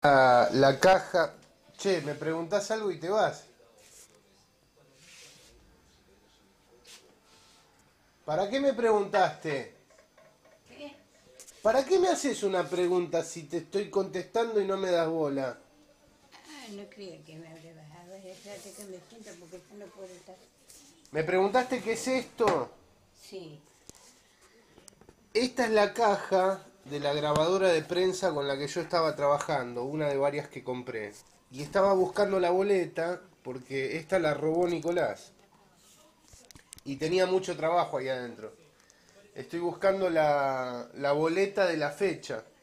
La caja. Che, me preguntás algo y te vas. ¿Para qué me preguntaste? ¿Qué? ¿Para qué me haces una pregunta si te estoy contestando y no me das bola? Ah, no creía que me habría bajado. Espérate que me siento porque yo no puedo estar. ¿Me preguntaste qué es esto? Sí. Esta es la caja de la grabadora de prensa con la que yo estaba trabajando, una de varias que compré. Y estaba buscando la boleta porque esta la robó Nicolás. Y tenía mucho trabajo ahí adentro. Estoy buscando la boleta de la fecha.